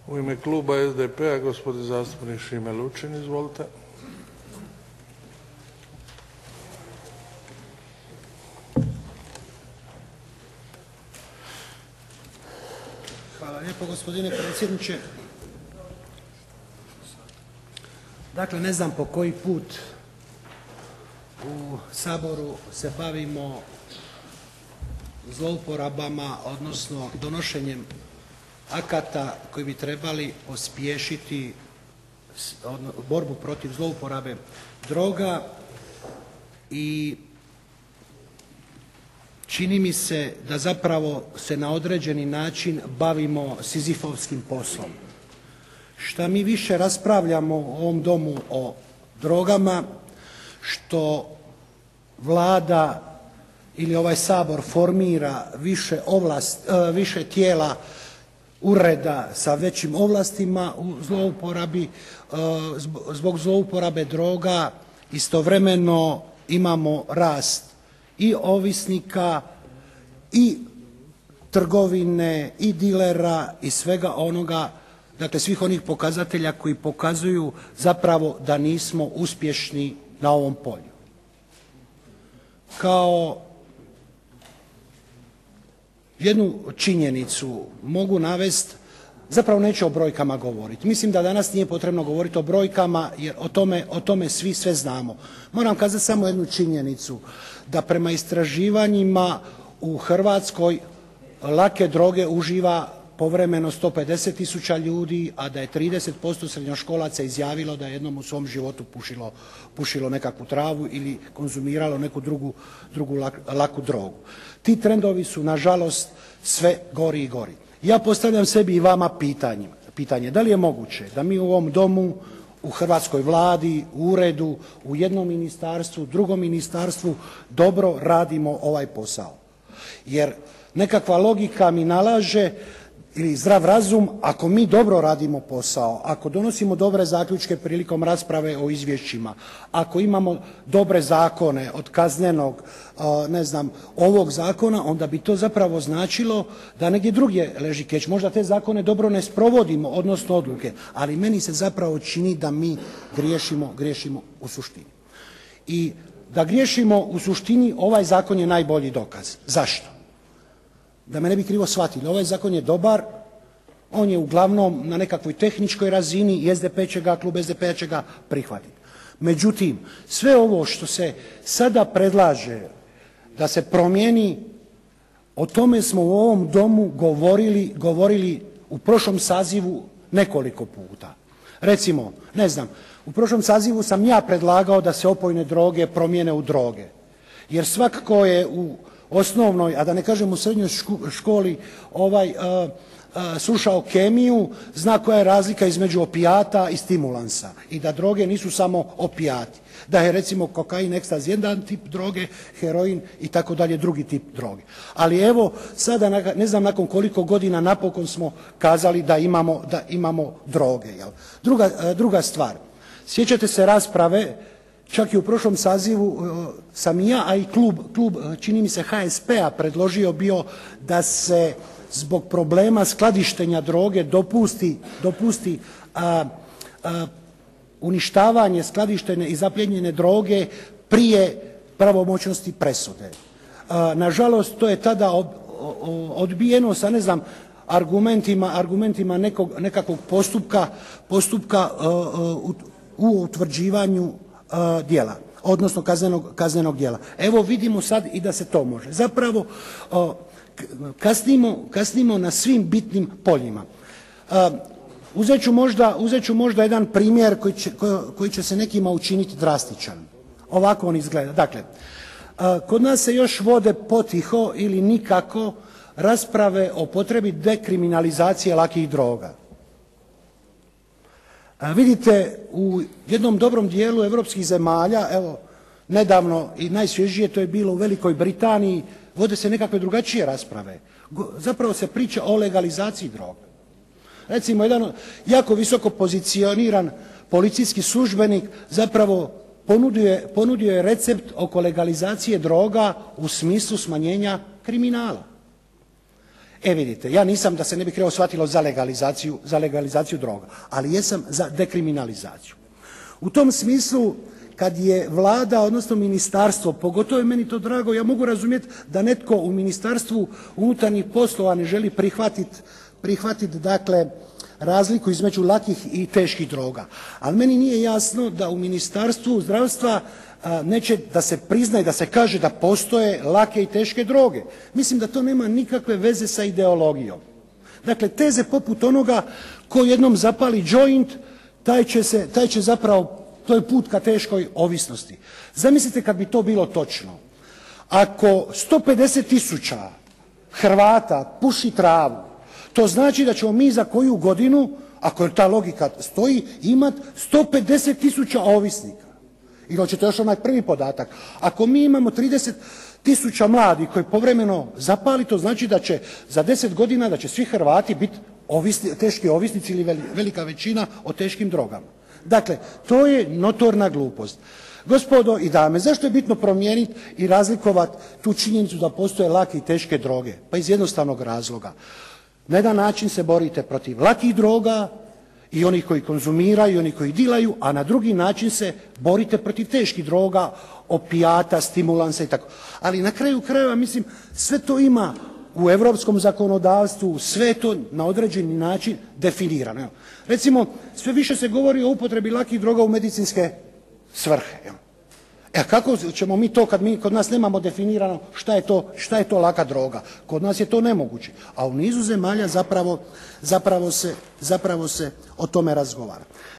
U ime kluba SDP-a gospodin zastupnik Šime Lučin. Izvolite. Hvala lijepo gospodine predsjedniče. Dakle, ne znam po koji put u Saboru se bavimo zlouporabama, odnosno donošenjem akata koji bi trebali pospješiti borbu protiv zlouporabe droga i čini mi se da zapravo se na određeni način bavimo sizifovskim poslom. Šta mi više raspravljamo u ovom Domu o drogama, što Vlada ili ovaj Sabor formira više tijela, ureda sa većim ovlastima u zlouporabi, zbog zlouporabe droga istovremeno imamo rast i ovisnika i trgovine i dilera i svega onoga, dakle svih onih pokazatelja koji pokazuju zapravo da nismo uspješni na ovom polju. Kao jednu činjenicu mogu navesti, zapravo neću o brojkama govoriti. Mislim da danas nije potrebno govoriti o brojkama jer o tome svi sve znamo. Moram kazati samo jednu činjenicu, da prema istraživanjima u Hrvatskoj lake droge uživa povremeno 150 tisuća ljudi, a da je 30% srednjoškolaca izjavilo da je jednom u svom životu pušilo nekakvu travu ili konzumiralo neku drugu laku drogu. Ti trendovi su nažalost sve gori i gori. Ja postavljam sebi i vama pitanje da li je moguće da mi u ovom Domu, u hrvatskoj Vladi, u uredu, u jednom ministarstvu, drugom ministarstvu dobro radimo ovaj posao. Jer nekakva logika mi nalaže ili zdrav razum, ako mi dobro radimo posao, ako donosimo dobre zaključke prilikom rasprave o izvješćima, ako imamo dobre zakone od kaznenog, ovog zakona, onda bi to zapravo značilo da negdje drugdje leži keč. Možda te zakone dobro ne sprovodimo, odnosno odluke, ali meni se zapravo čini da mi griješimo u suštini. I da griješimo u suštini ovaj zakon je najbolji dokaz. Zašto? Da me ne bi krivo shvatili, ovaj zakon je dobar, on je uglavnom na nekakvoj tehničkoj razini i klub SDP-a će ga prihvatiti. Međutim, sve ovo što se sada predlaže da se promijeni, o tome smo u ovom Domu govorili u prošlom sazivu nekoliko puta. Recimo, u prošlom sazivu sam ja predlagao da se opojne droge promijene u droge, jer svakako je u osnovnoj, a da ne kažem u srednjoj školi slušao kemiju, zna koja je razlika između opijata i stimulansa i da droge nisu samo opijati. Da je recimo kokain, ekstaz jedan tip droge, heroin i tako dalje drugi tip droge. Ali evo sada ne znam nakon koliko godina napokon smo kazali da imamo droge. Jel? Druga stvar, sjećate se rasprave, čak i u prošlom sazivu sam i ja, a i klub čini mi se HSP-a predložio bio da se zbog problema skladištenja droge dopusti uništavanje skladištene i zaplijenjene droge prije pravomoćnosti presude. Nažalost, to je tada odbijeno sa argumentima nekakvog postupka u utvrđivanju djela, odnosno kaznenog djela. Evo vidimo sad i da se to može. Zapravo kasnimo na svim bitnim poljima. Uzet ću možda jedan primjer koji će se nekima učiniti drastičan. Ovako on izgleda. Dakle, kod nas se još vode potiho ili nikako rasprave o potrebi dekriminalizacije lakih droga. Vidite, u jednom dobrom dijelu europskih zemalja, evo nedavno i najsvježije to je bilo u Velikoj Britaniji, vode se nekakve drugačije rasprave. Zapravo se priča o legalizaciji droga. Recimo, jedan jako visoko pozicioniran policijski službenik zapravo ponudio je recept oko legalizacije droga u smislu smanjenja kriminala. vidite, ja nisam, da se ne bi krivo shvatilo, za legalizaciju droga, ali jesam za dekriminalizaciju. U tom smislu kad je Vlada, odnosno ministarstvo, pogotovo je meni to drago, ja mogu razumjeti da netko u Ministarstvu unutarnjih poslova ne želi prihvatiti dakle razliku između lakih i teških droga. Ali meni nije jasno da u Ministarstvu zdravstva neće da se prizna i da se kaže da postoje lake i teške droge. Mislim da to nema nikakve veze sa ideologijom. Dakle, teze poput onoga tko jednom zapali joint, taj će zapravo, to je put ka teškoj ovisnosti. Zamislite kad bi to bilo točno. Ako 150 000 Hrvata puši travu, to znači da ćemo mi za koju godinu, ako ta logika stoji, imati 150 000 ovisnika. Ili hoćete još onaj prvi podatak. Ako mi imamo 30 000 mladih koji povremeno zapali, to znači da će za 10 godina da će svi Hrvati biti teški ovisnici ili velika većina o teškim drogama. Dakle, to je notorna glupost. Gospodo i dame, zašto je bitno promijeniti i razlikovati tu činjenicu da postoje lake i teške droge? Pa iz jednostavnog razloga. Na jedan način se borite protiv lakih droga i onih koji konzumiraju i onih koji dilaju, a na drugi način se borite protiv teških droga, opijata, stimulansa i tako. Ali na kraju krajeva, mislim, sve to ima u europskom zakonodavstvu, sve je to na određeni način definirano. Recimo, sve više se govori o upotrebi lakih droga u medicinske svrhe. A kako ćemo mi to kad mi kod nas nemamo definirano šta je to laka droga? Kod nas je to nemoguće, a u nizu zemalja zapravo se o tome razgovara.